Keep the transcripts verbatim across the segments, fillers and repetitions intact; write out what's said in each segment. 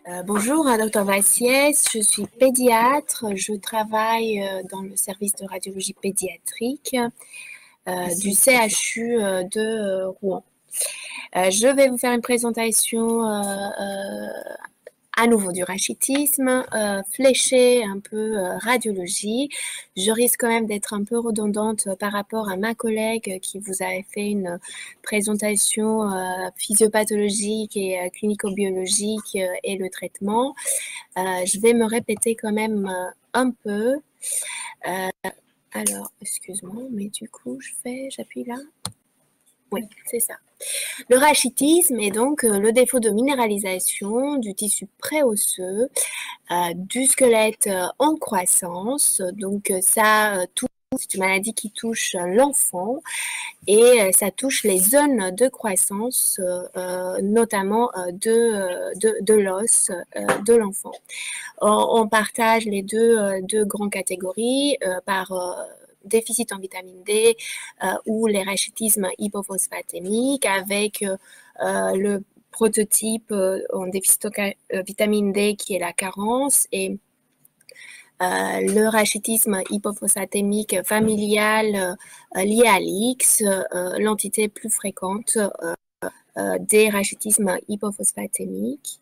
Euh, bonjour, docteur Vassiès, je suis pédiatre, je travaille euh, dans le service de radiologie pédiatrique euh, du C H U euh, de euh, Rouen. Euh, je vais vous faire une présentation euh, euh, à nouveau du rachitisme, euh, fléchée un peu euh, radiologie. Je risque quand même d'être un peu redondante par rapport à ma collègue qui vous avait fait une présentation euh, physiopathologique et euh, clinico-biologique euh, et le traitement. Euh, je vais me répéter quand même euh, un peu. Euh, alors, excuse-moi, mais du coup, je fais, j'appuie là. Oui, c'est ça. Le rachitisme est donc euh, le défaut de minéralisation du tissu préosseux, euh, du squelette euh, en croissance. Donc, euh, ça euh, touche, c'est une maladie qui touche euh, l'enfant et euh, ça touche les zones de croissance, euh, notamment euh, de, de, de l'os euh, de l'enfant. On, on partage les deux, euh, deux grandes catégories euh, par euh, déficit en vitamine D euh, ou les rachitismes hypophosphatémiques avec euh, le prototype euh, en déficit en euh, vitamine D qui est la carence et euh, le rachitisme hypophosphatémique familial euh, lié à l'I X, euh, l'entité plus fréquente euh, euh, des rachitismes hypophosphatémiques.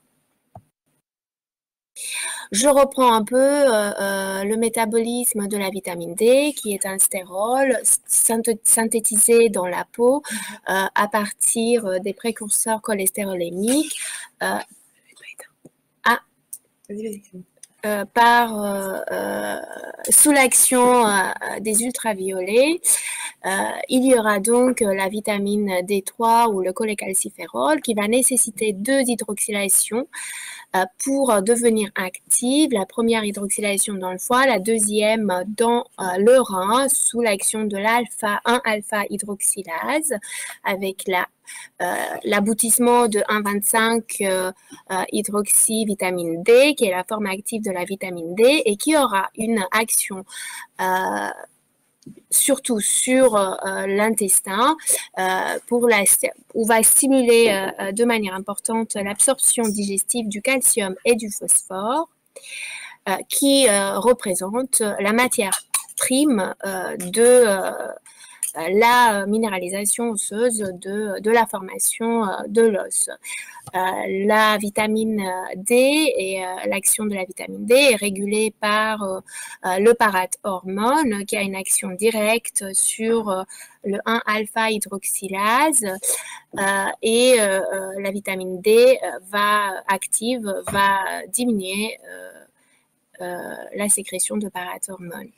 Je reprends un peu euh, euh, le métabolisme de la vitamine D, qui est un stérol synthétisé dans la peau euh, à partir des précurseurs cholestérolémiques euh, à, euh, par euh, euh, sous l'action euh, des ultraviolets. Euh, il y aura donc la vitamine D trois ou le cholécalciférol qui va nécessiter deux hydroxylations euh, pour devenir active. La première hydroxylation dans le foie, la deuxième dans euh, le rein sous l'action de l'alpha un alpha hydroxylase avec la Euh, l'aboutissement de un virgule vingt-cinq euh, euh, hydroxy vitamine D, qui est la forme active de la vitamine D et qui aura une action euh, surtout sur euh, l'intestin, euh, pour la, où va stimuler euh, de manière importante l'absorption digestive du calcium et du phosphore, euh, qui euh, représente la matière prime euh, de euh, la minéralisation osseuse de, de la formation de l'os. Euh, la vitamine D et euh, l'action de la vitamine D est régulée par euh, le parathormone qui a une action directe sur euh, le un alpha hydroxylase euh, et euh, la vitamine D va active va diminuer euh, euh, la sécrétion de parathormone.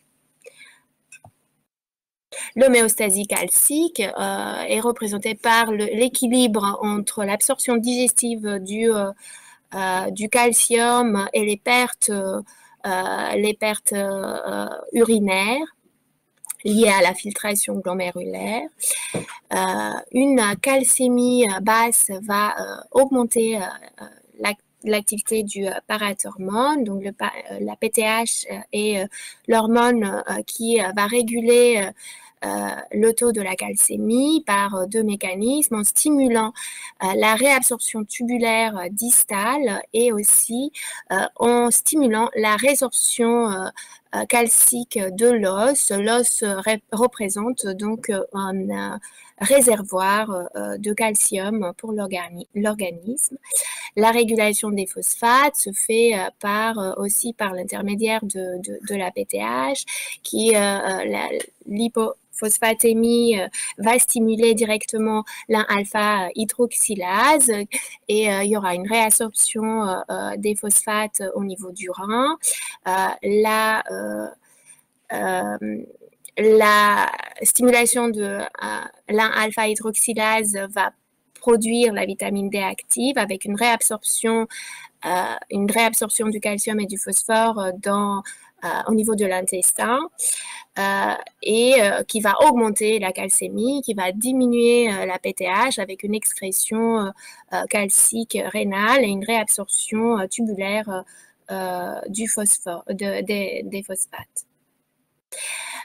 L'homéostasie calcique euh, est représentée par l'équilibre entre l'absorption digestive du, euh, euh, du calcium et les pertes, euh, les pertes euh, urinaires liées à la filtration glomérulaire. Euh, une calcémie basse va euh, augmenter euh, la l'activité du parathormone, donc le, la P T H est l'hormone qui va réguler euh, le taux de la calcémie par deux mécanismes, en stimulant euh, la réabsorption tubulaire distale et aussi euh, en stimulant la résorption euh, calcique de l'os. L'os représente donc un euh, réservoir euh, de calcium pour l'organisme. La régulation des phosphates se fait euh, par, euh, aussi par l'intermédiaire de, de, de la P T H, qui euh, l'hypophosphatémie euh, va stimuler directement l'un alpha hydroxylase et euh, il y aura une réabsorption euh, des phosphates au niveau du rein. Euh, la, euh, euh, la stimulation de euh, l'un alpha hydroxylase va produire la vitamine D active avec une réabsorption, euh, une réabsorption du calcium et du phosphore dans, euh, au niveau de l'intestin euh, et euh, qui va augmenter la calcémie, qui va diminuer euh, la P T H avec une excrétion euh, calcique rénale et une réabsorption euh, tubulaire euh, du phosphore, de, de, des phosphates.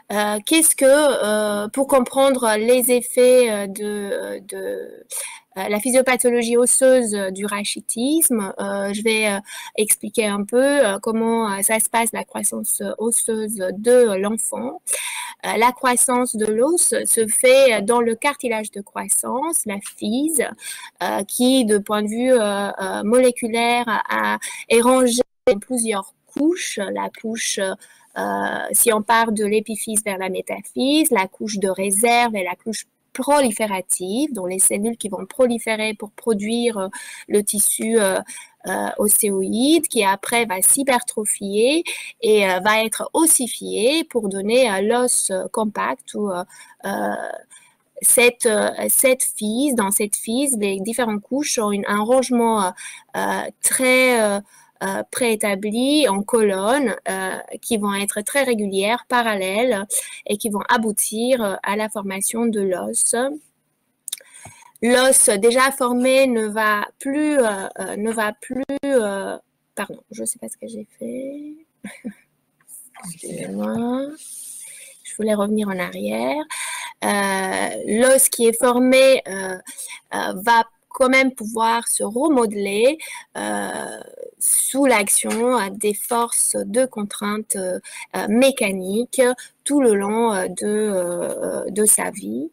Euh, qu'est-ce que, euh, pour comprendre les effets de, de euh, la physiopathologie osseuse du rachitisme, euh, je vais euh, expliquer un peu euh, comment euh, ça se passe, la croissance osseuse de l'enfant. Euh, la croissance de l'os se fait dans le cartilage de croissance, la physe, euh, qui, de point de vue euh, euh, moléculaire, a, est rangée en plusieurs couches. La couche Euh, si on part de l'épiphyse vers la métaphyse, la couche de réserve et la couche proliférative, dont les cellules qui vont proliférer pour produire euh, le tissu euh, euh, osséoïde, qui après va s'hypertrophier et euh, va être ossifié pour donner euh, l'os compact ou euh, cette, cette physe. Dans cette physe, les différentes couches ont une, un rangement euh, très euh, Euh, préétablis en colonnes euh, qui vont être très régulières, parallèles et qui vont aboutir euh, à la formation de l'os. L'os déjà formé ne va plus, euh, euh, ne va plus, euh, pardon, je ne sais pas ce que j'ai fait. Excusez-moi. Je voulais revenir en arrière. Euh, l'os qui est formé euh, euh, va quand même pouvoir se remodeler euh, sous l'action des forces de contrainte euh, mécaniques tout le long de, euh, de sa vie.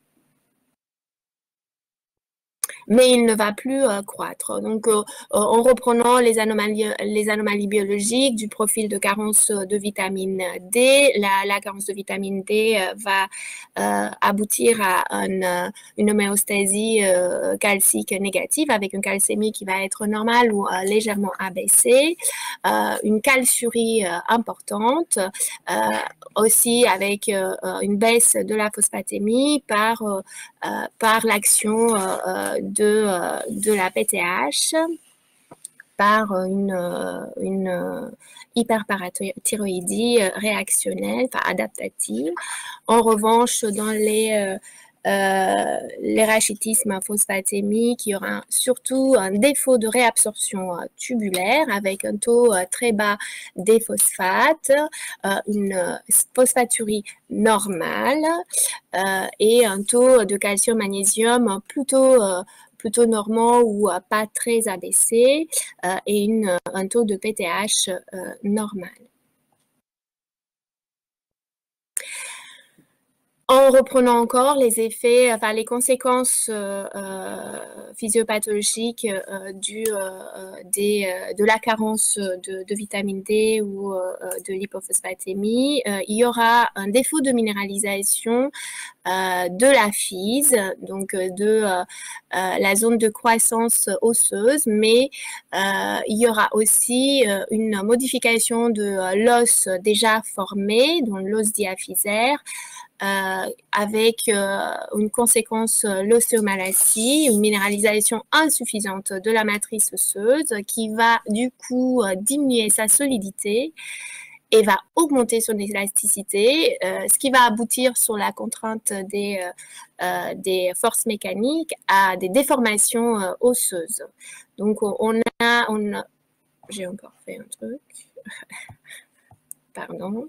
Mais il ne va plus euh, croître. Donc, euh, en reprenant les anomalies, les anomalies biologiques du profil de carence de vitamine D, la, la carence de vitamine D euh, va euh, aboutir à une, une homéostasie euh, calcique négative avec une calcémie qui va être normale ou euh, légèrement abaissée, euh, une calciurie euh, importante, euh, aussi avec euh, une baisse de la phosphatémie par, euh, par l'action euh, de, de la P T H, par une, une hyperparathyroïdie réactionnelle, enfin adaptative. En revanche, dans les euh, les rachitismes phosphatémiques, il y aura surtout un défaut de réabsorption euh, tubulaire avec un taux euh, très bas des phosphates, euh, une phosphaturie normale euh, et un taux de calcium-magnésium plutôt euh, plutôt normaux ou euh, pas très abaissé euh, et une, un taux de P T H euh, normal. En reprenant encore les effets, enfin les conséquences euh, euh, physiopathologiques euh, du, euh, des, euh, de la carence de, de vitamine D ou euh, de l'hypophosphatémie, euh, il y aura un défaut de minéralisation euh, de la physe, donc de euh, la zone de croissance osseuse, mais euh, il y aura aussi euh, une modification de euh, l'os déjà formé, donc l'os diaphysaire, Euh, avec euh, une conséquence euh, l'ostéomalacie, une minéralisation insuffisante de la matrice osseuse qui va du coup euh, diminuer sa solidité et va augmenter son élasticité, euh, ce qui va aboutir sur la contrainte des, euh, des forces mécaniques à des déformations euh, osseuses. Donc on a, on a... j'ai encore fait un truc, pardon.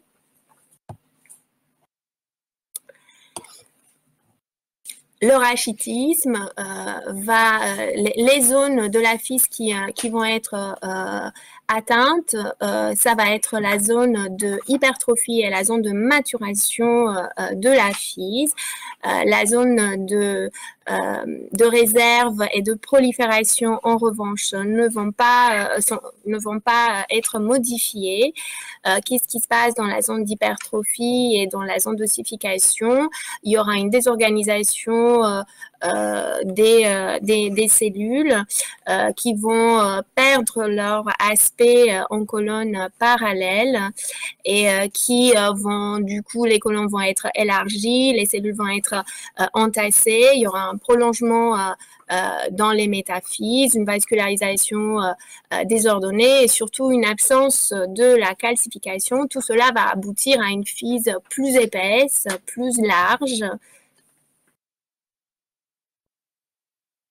Le rachitisme euh, va, euh, les, les zones de la physe qui, euh, qui vont être euh, atteintes, euh, ça va être la zone de hypertrophie et la zone de maturation euh, de la physe. Euh, la zone de, euh, de réserve et de prolifération, en revanche, ne vont pas, euh, sont, ne vont pas être modifiées. Euh, Qu'est-ce qui se passe dans la zone d'hypertrophie et dans la zone d'ossification? Il y aura une désorganisation euh, euh, des, euh, des, des cellules euh, qui vont euh, perdre leur aspect euh, en colonne parallèle et euh, qui euh, vont, du coup, les colonnes vont être élargies, les cellules vont être euh, entassées, il y aura un prolongement euh, euh, dans les métaphyses, une vascularisation euh, euh, désordonnée et surtout une absence de la calcification. Tout cela va aboutir à une physe plus épaisse, plus large.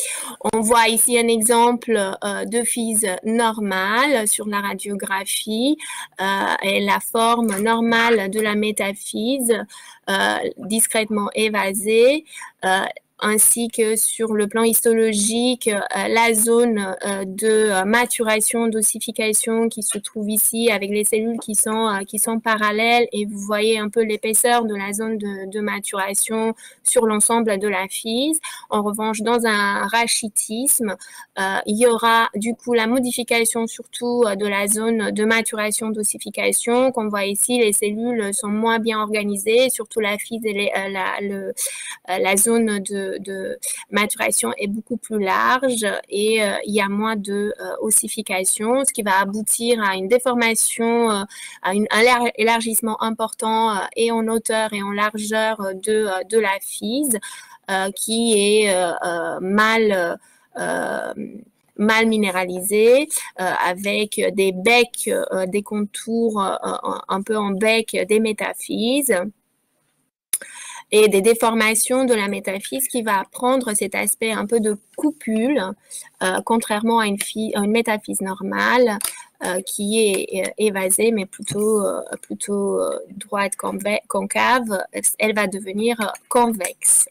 On voit ici un exemple euh, de physe normale sur la radiographie euh, et la forme normale de la métaphyse euh, discrètement évasée. Euh, ainsi que sur le plan histologique, euh, la zone euh, de maturation, d'ossification qui se trouve ici avec les cellules qui sont, euh, qui sont parallèles, et vous voyez un peu l'épaisseur de la zone de, de maturation sur l'ensemble de la physe. En revanche, dans un rachitisme, euh, il y aura du coup la modification surtout de la zone de maturation, d'ossification. Qu'on voit ici, les cellules sont moins bien organisées, surtout la physe et les, euh, la, le, euh, la zone de de maturation est beaucoup plus large et euh, il y a moins de euh, ossification, ce qui va aboutir à une déformation, euh, à une, un élargissement important euh, et en hauteur et en largeur de, de la physe euh, qui est euh, euh, mal euh, mal minéralisé, euh, avec des becs, euh, des contours euh, un peu en bec des métaphyses, et des déformations de la métaphyse qui va prendre cet aspect un peu de coupule, euh, contrairement à une, à une métaphyse normale euh, qui est euh, évasée, mais plutôt, euh, plutôt euh, droite, concave. Elle va devenir convexe.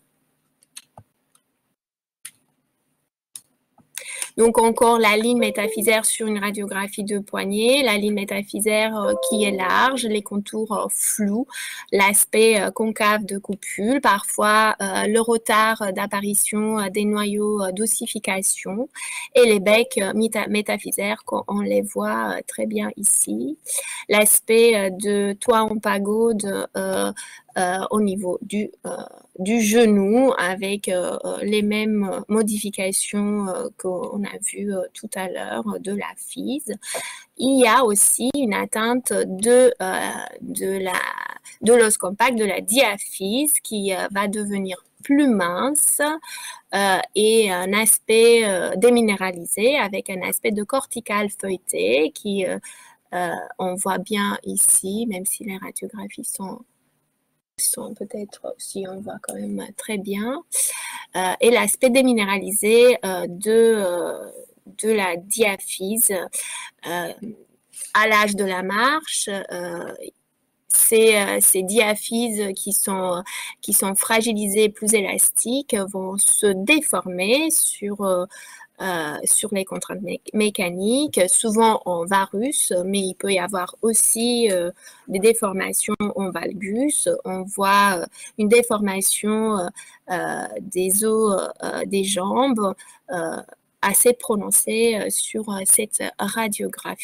Donc, encore la ligne métaphysaire sur une radiographie de poignet, la ligne métaphysaire euh, qui est large, les contours euh, flous, l'aspect euh, concave de coupule, parfois euh, le retard d'apparition euh, des noyaux euh, d'ossification, et les becs euh, métaphysaires, on les voit euh, très bien ici. L'aspect euh, de toit en pagode euh, Euh, au niveau du, euh, du genou, avec euh, les mêmes modifications euh, qu'on a vues euh, tout à l'heure de la physe. Il y a aussi une atteinte de, euh, de la de l'os compact, de la diaphyse, qui euh, va devenir plus mince euh, et un aspect euh, déminéralisé, avec un aspect de cortical feuilleté qui, euh, euh, on voit bien ici, même si les radiographies sont sont peut-être, si on voit quand même très bien, euh, et l'aspect déminéralisé euh, de, euh, de la diaphyse euh, à l'âge de la marche. Euh, ces, euh, ces diaphyses qui sont, qui sont fragilisées, plus élastiques, vont se déformer sur euh, Euh, sur les contraintes mé mécaniques, souvent en varus, mais il peut y avoir aussi euh, des déformations en valgus. On voit euh, une déformation euh, des os euh, des jambes euh, assez prononcée sur cette radiographie.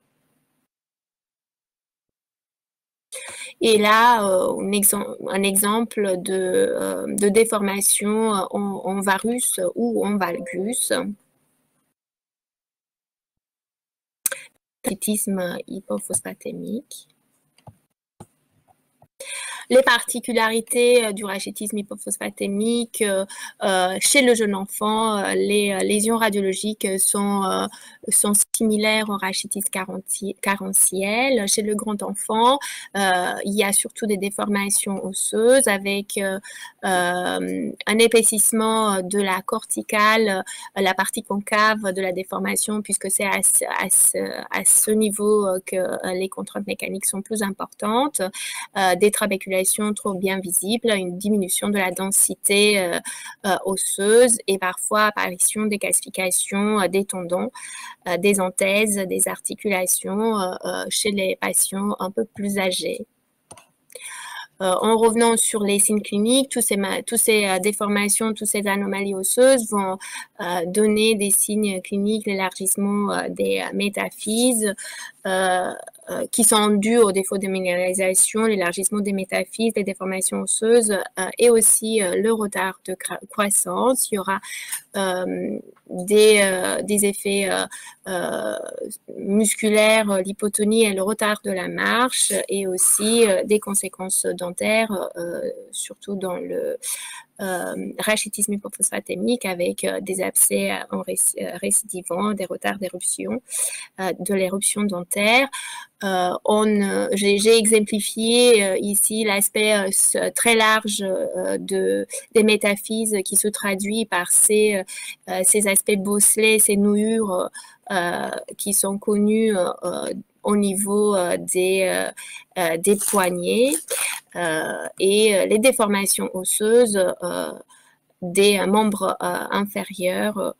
Et là, euh, un, exemple, un exemple de, euh, de déformation en, en varus ou en valgus. Rachitisme hypophosphatémique. Les particularités du rachitisme hypophosphatémique euh, chez le jeune enfant, euh, les lésions radiologiques sont, euh, sont similaires au rachitisme carentiel. Chez le grand enfant, euh, il y a surtout des déformations osseuses avec euh, euh, un épaississement de la corticale, la partie concave de la déformation, puisque c'est à, à, à ce niveau que les contraintes mécaniques sont plus importantes, euh, des trabéculations trop bien visible, une diminution de la densité euh, euh, osseuse et parfois apparition des calcifications euh, des tendons, euh, des enthèses, des articulations euh, euh, chez les patients un peu plus âgés. Euh, en revenant sur les signes cliniques, tous ces, tous ces euh, déformations, toutes ces anomalies osseuses vont euh, donner des signes cliniques, l'élargissement euh, des euh, métaphyses, euh, euh, qui sont dus au défaut de minéralisation, l'élargissement des métaphyses, les déformations osseuses euh, et aussi euh, le retard de croissance. Il y aura euh, des, euh, des effets euh, euh, musculaires, l'hypotonie et le retard de la marche, et aussi euh, des conséquences dentaires, euh, surtout dans le Euh, rachitisme hypophosphatémique avec euh, des abcès en réc récidivants, des retards d'éruption, euh, de l'éruption dentaire. Euh, on, euh, j'ai, j'ai exemplifié euh, ici l'aspect euh, très large euh, de, des métaphyses qui se traduit par ces, euh, ces aspects bosselés, ces nouures euh, qui sont connues euh, au niveau euh, des, euh, euh, des poignets euh, et les déformations osseuses euh, des membres euh, inférieurs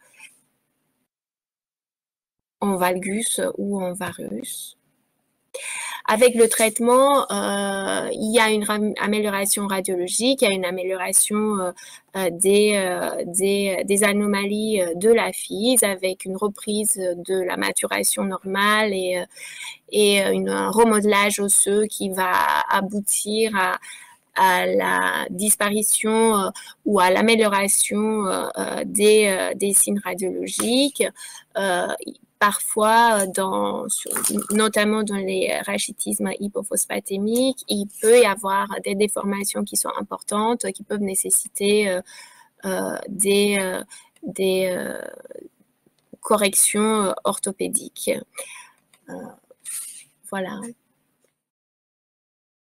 en valgus ou en varus. Avec le traitement, euh, il y a une amélioration radiologique, il y a une amélioration euh, des, euh, des, des anomalies de la FISE avec une reprise de la maturation normale et, et une, un remodelage osseux qui va aboutir à, à la disparition euh, ou à l'amélioration euh, des, euh, des signes radiologiques. Euh, Parfois, dans, notamment dans les rachitismes hypophosphatémiques, il peut y avoir des déformations qui sont importantes, qui peuvent nécessiter euh, euh, des, euh, des euh, corrections orthopédiques. Euh, voilà.